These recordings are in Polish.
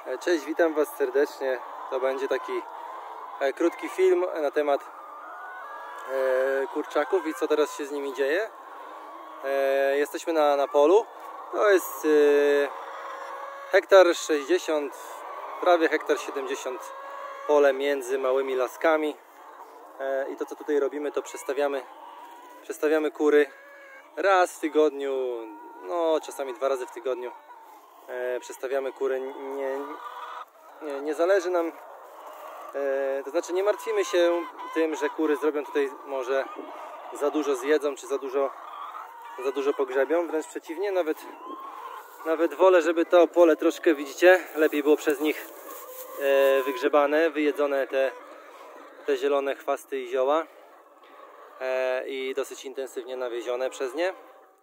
Cześć, witam Was serdecznie. To będzie taki krótki film na temat kurczaków i co teraz się z nimi dzieje. Jesteśmy na polu. To jest hektar 60, prawie hektar 70 pole między małymi laskami. I to, co tutaj robimy, to przestawiamy kury raz w tygodniu, no czasami 2 razy w tygodniu. Przestawiamy kury, nie zależy nam, to znaczy nie martwimy się tym, że kury zrobią tutaj może za dużo zjedzą, czy za dużo pogrzebią. Wręcz przeciwnie, nawet wolę, żeby to pole troszkę, widzicie, lepiej było przez nich wygrzebane, wyjedzone te zielone chwasty i zioła i dosyć intensywnie nawiezione przez nie.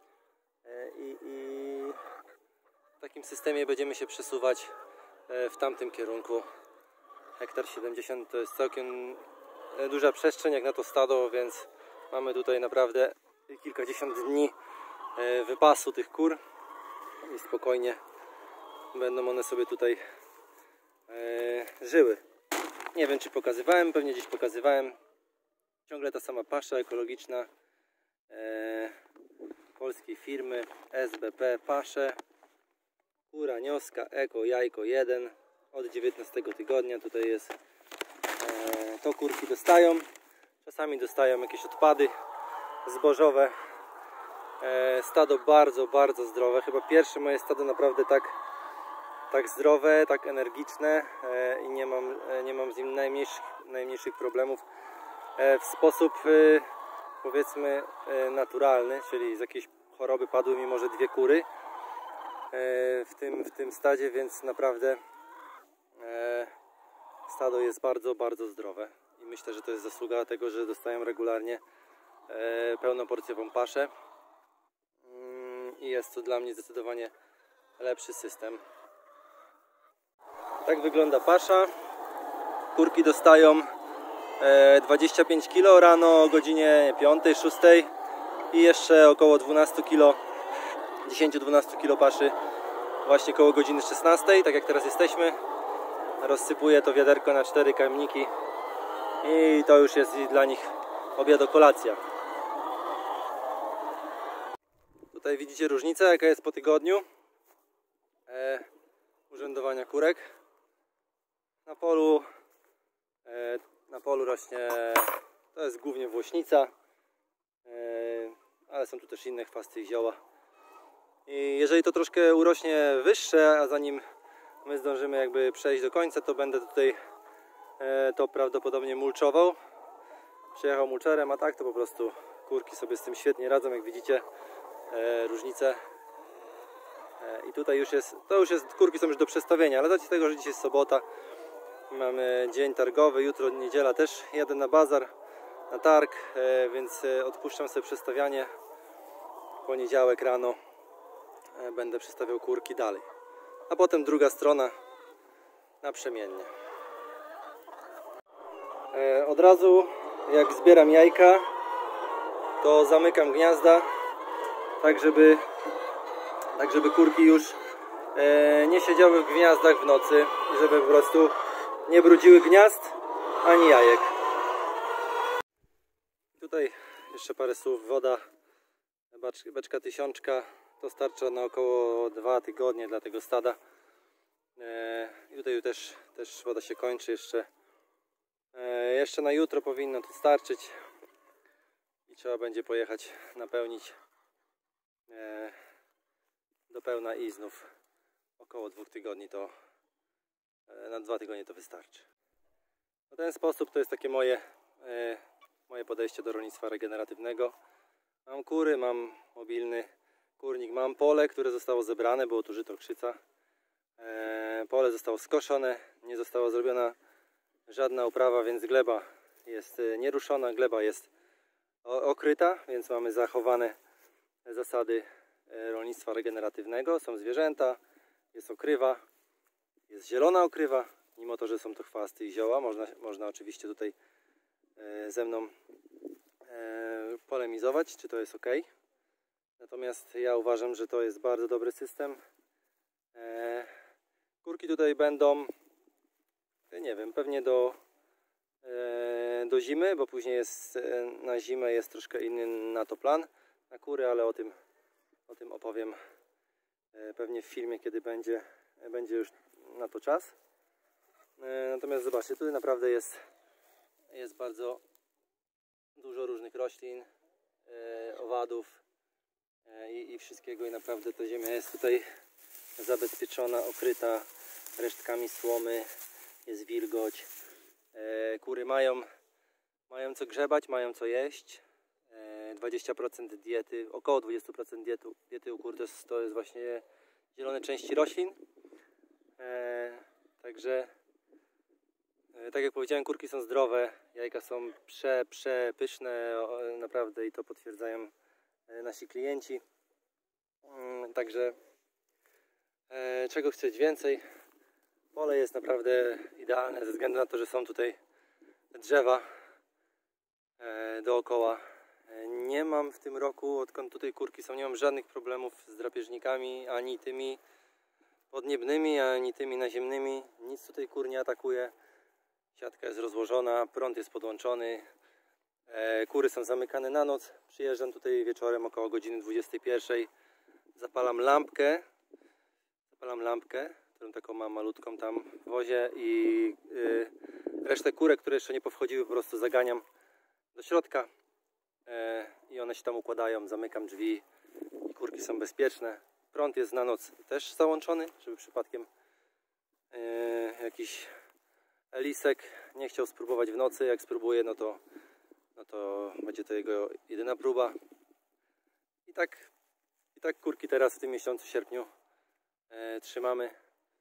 W takim systemie będziemy się przesuwać w tamtym kierunku. Hektar 70 to jest całkiem duża przestrzeń jak na to stado, więc mamy tutaj naprawdę kilkadziesiąt dni wypasu tych kur i spokojnie będą one sobie tutaj żyły. Nie wiem, czy pokazywałem, pewnie gdzieś pokazywałem. Ciągle ta sama pasza ekologiczna polskiej firmy SBP Pasze. Kura nioska Eko Jajko 1 od 19 tygodnia. Tutaj jest, to kurki dostają. Czasami dostają jakieś odpady zbożowe. Stado bardzo zdrowe. Chyba pierwsze moje stado naprawdę tak zdrowe, tak energiczne i nie mam z nim najmniejszych problemów. W sposób powiedzmy naturalny, czyli z jakiejś choroby padły mi może 2 kury w tym stadzie, więc naprawdę stado jest bardzo zdrowe i myślę, że to jest zasługa tego, że dostają regularnie pełnoporcjową paszę i jest to dla mnie zdecydowanie lepszy system. Tak wygląda pasza. Kurki dostają 25 kg rano o godzinie 5, 6 i jeszcze około 12 kg, 10-12 kg paszy właśnie koło godziny 16, tak jak teraz jesteśmy. Rozsypuję to wiaderko na 4 karmniki i to już jest dla nich obiad-kolacja. Tutaj widzicie różnicę, jaka jest po tygodniu urzędowania kurek. Na polu rośnie, to jest głównie włośnica, ale są tu też inne chwasty i zioła. I jeżeli to troszkę urośnie wyższe, a zanim my zdążymy jakby przejść do końca, to będę tutaj to prawdopodobnie mulczował. Przyjechał mulczerem, a tak to po prostu kurki sobie z tym świetnie radzą, jak widzicie różnicę. I tutaj już jest, kurki są już do przestawienia, ale z racji tego, że dzisiaj jest sobota, mamy dzień targowy, jutro niedziela też jadę na bazar, na targ, więc odpuszczam sobie przestawianie. W poniedziałek rano będę przestawiał kurki dalej, a potem druga strona naprzemiennie. Od razu jak zbieram jajka, to zamykam gniazda, tak żeby kurki już nie siedziały w gniazdach w nocy i żeby po prostu nie brudziły gniazd ani jajek. Tutaj jeszcze parę słów. Woda, beczka 1000, to starcza na około 2 tygodnie dla tego stada. I tutaj też woda się kończy jeszcze na jutro powinno to starczyć i trzeba będzie pojechać napełnić do pełna i znów około 2 tygodni to na 2 tygodnie to wystarczy. W ten sposób to jest takie moje podejście do rolnictwa regeneratywnego. Mam kury, mam mobilny kurnik, mam pole, które zostało zebrane, było tu żyto krzyca. Pole zostało skoszone, nie została zrobiona żadna uprawa, więc gleba jest nieruszona, gleba jest okryta, więc mamy zachowane zasady rolnictwa regeneratywnego. Są zwierzęta, jest okrywa, jest zielona okrywa, mimo to, że są to chwasty i zioła. Można oczywiście tutaj ze mną polemizować, czy to jest ok. Natomiast ja uważam, że to jest bardzo dobry system Kurki tutaj będą, nie wiem, pewnie do zimy, bo później jest na zimę jest troszkę inny na to plan na kury, ale o tym opowiem pewnie w filmie, kiedy będzie już na to czas. Natomiast zobaczcie, tutaj naprawdę jest bardzo dużo różnych roślin, owadów i wszystkiego, i naprawdę ta ziemia jest tutaj zabezpieczona, okryta resztkami słomy, jest wilgoć. Kury mają co grzebać, mają co jeść. 20% diety, około 20% diety u kur to jest właśnie zielone części roślin. Także tak jak powiedziałem, kurki są zdrowe, jajka są przepyszne naprawdę, i to potwierdzają nasi klienci. Także czego chcieć więcej? Pole jest naprawdę idealne ze względu na to, że są tutaj drzewa dookoła. Nie mam w tym roku, odkąd tutaj kurki są, nie mam żadnych problemów z drapieżnikami, ani tymi podniebnymi, ani tymi naziemnymi. Nic tutaj kur nie atakuje. Siatka jest rozłożona, prąd jest podłączony. Kury są zamykane na noc. Przyjeżdżam tutaj wieczorem około godziny 21. Zapalam lampkę, którą taką mam malutką tam w wozie, i resztę kurek, które jeszcze nie powchodziły, po prostu zaganiam do środka i one się tam układają. Zamykam drzwi i kurki są bezpieczne. Prąd jest na noc też załączony, żeby przypadkiem jakiś lisek nie chciał spróbować w nocy. Jak spróbuje, no to będzie to jego jedyna próba. I tak kurki teraz w tym miesiącu, sierpniu, trzymamy.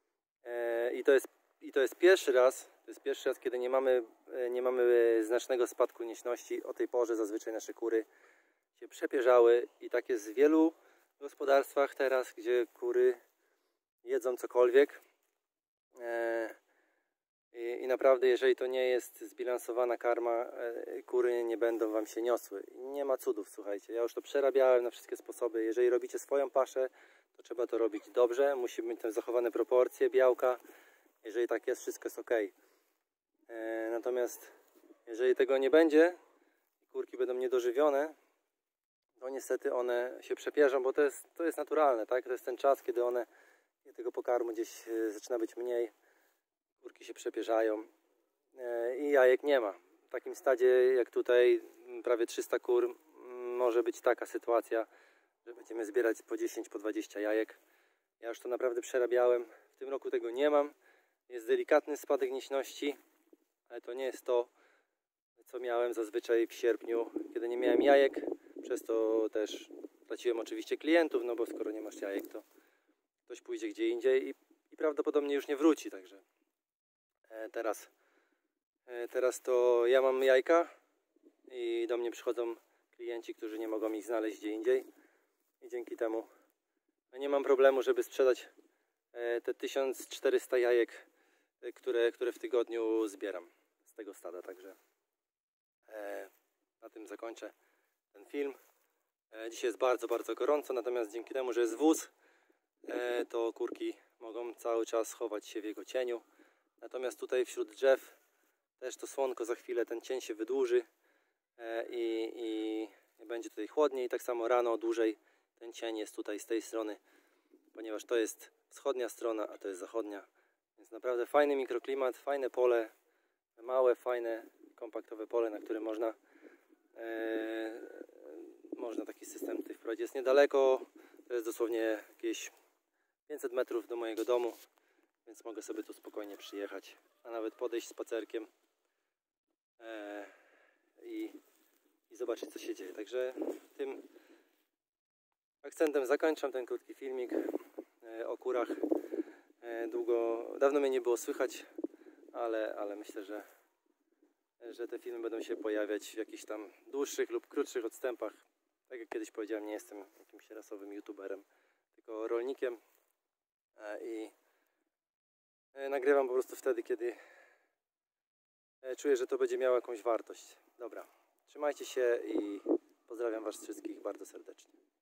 I to jest pierwszy raz, kiedy nie mamy znacznego spadku nieśności. O tej porze zazwyczaj nasze kury się przepierzały, i tak jest w wielu gospodarstwach teraz, gdzie kury jedzą cokolwiek. I naprawdę, jeżeli to nie jest zbilansowana karma, kury nie będą wam się niosły. Nie ma cudów, słuchajcie. Ja już to przerabiałem na wszystkie sposoby. Jeżeli robicie swoją paszę, to trzeba to robić dobrze. Musi być tam zachowane proporcje białka. Jeżeli tak jest, wszystko jest ok. Natomiast jeżeli tego nie będzie, kurki będą niedożywione, to niestety one się przepierzą, bo to jest naturalne, tak? To jest ten czas, kiedy tego pokarmu gdzieś zaczyna być mniej. Kurki się przepierzają i jajek nie ma. W takim stadzie jak tutaj, prawie 300 kur, może być taka sytuacja, że będziemy zbierać po 10, po 20 jajek. Ja już to naprawdę przerabiałem. W tym roku tego nie mam. Jest delikatny spadek nieśności, ale to nie jest to, co miałem zazwyczaj w sierpniu, kiedy nie miałem jajek. Przez to też traciłem oczywiście klientów, no bo skoro nie masz jajek, to ktoś pójdzie gdzie indziej i prawdopodobnie już nie wróci. Także teraz to ja mam jajka i do mnie przychodzą klienci, którzy nie mogą ich znaleźć gdzie indziej, i dzięki temu nie mam problemu, żeby sprzedać te 1400 jajek, które w tygodniu zbieram z tego stada. Także na tym zakończę ten film. Dzisiaj jest bardzo, bardzo gorąco, natomiast dzięki temu, że jest wóz, to kurki mogą cały czas chować się w jego cieniu. Natomiast tutaj wśród drzew też to słonko, za chwilę ten cień się wydłuży i będzie tutaj chłodniej. I tak samo rano dłużej ten cień jest tutaj z tej strony, ponieważ to jest wschodnia strona, a to jest zachodnia. Więc naprawdę fajny mikroklimat, fajne pole, małe, fajne, kompaktowe pole, na którym można taki system tutaj wprowadzić. Jest niedaleko, to jest dosłownie jakieś 500 metrów do mojego domu, więc mogę sobie tu spokojnie przyjechać, a nawet podejść spacerkiem i zobaczyć, co się dzieje. Także tym akcentem zakończam ten krótki filmik o kurach. Dawno mnie nie było słychać, ale myślę, że te filmy będą się pojawiać w jakichś tam dłuższych lub krótszych odstępach. Tak jak kiedyś powiedziałem, nie jestem jakimś rasowym youtuberem, tylko rolnikiem, i nagrywam po prostu wtedy, kiedy czuję, że to będzie miało jakąś wartość. Dobra, trzymajcie się i pozdrawiam was wszystkich bardzo serdecznie.